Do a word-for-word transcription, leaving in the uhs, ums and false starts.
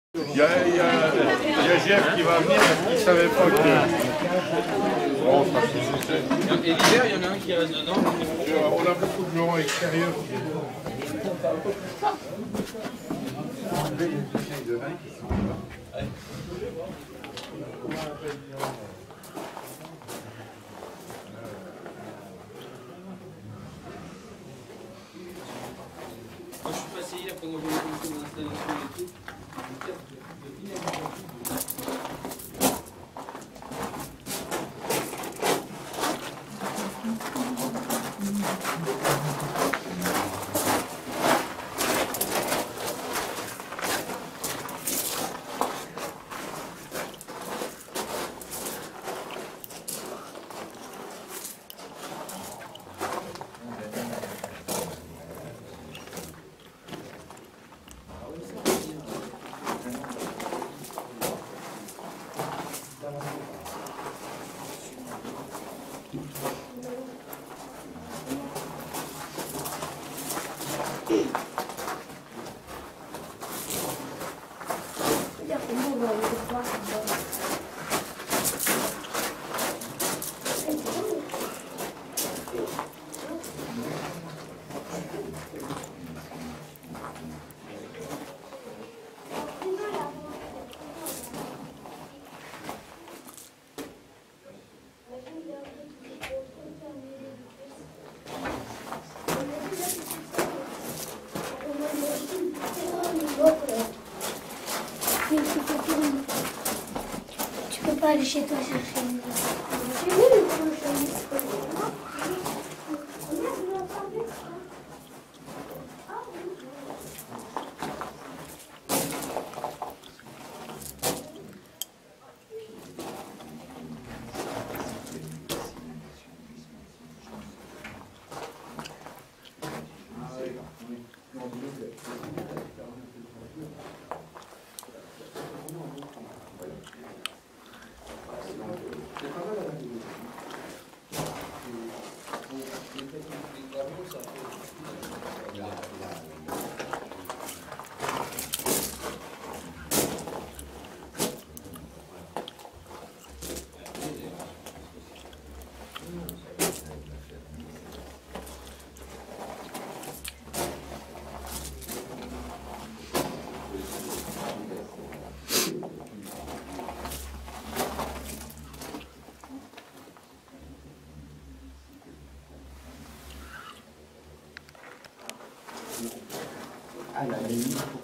Il y a, il y a, il y a Jeff qui va venir parce qu'il ne savait pas que... Bon, ça c'est... Et l'hiver, il y en a un qui reste dedans. On a beaucoup de gens extérieurs qui... Moi, je suis passé hier pendant que j'ai fait mon installation et tout. Tu peux pas aller chez toi chercher une Ah, la limite.